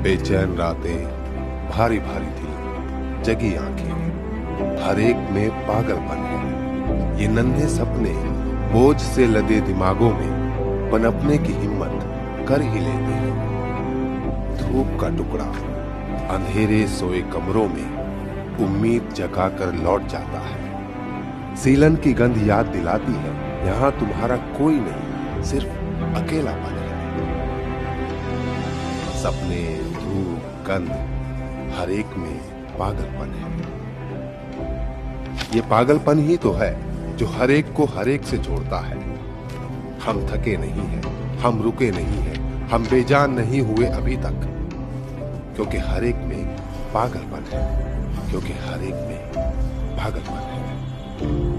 बेचैन रातें भारी भारी थी, जगी आंखें, हर एक में पागलपन है। ये नन्हे सपने बोझ से लदे दिमागों में पनपने की हिम्मत कर ही लेते हैं। धूप का टुकड़ा अंधेरे सोए कमरों में उम्मीद जगाकर लौट जाता है। सीलन की गंध याद दिलाती है, यहाँ तुम्हारा कोई नहीं, सिर्फ अकेलापन है। सपने, धूप, गंध, हर एक में पागलपन है। ये पागलपन ही तो है जो हर एक को हर एक से जोड़ता है। हम थके नहीं हैं, हम रुके नहीं हैं, हम बेजान नहीं हुए अभी तक, क्योंकि हर एक में पागलपन है, क्योंकि हर एक में पागलपन है।